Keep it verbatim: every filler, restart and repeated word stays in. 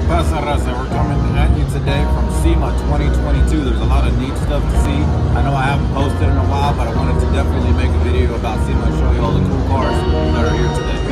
Pasa Raza, we're coming at you today from Sema twenty twenty-two. There's a lot of neat stuff to see. I know I haven't posted in a while, but I wanted to definitely make a video about Sema and show you all the cool cars that are here today.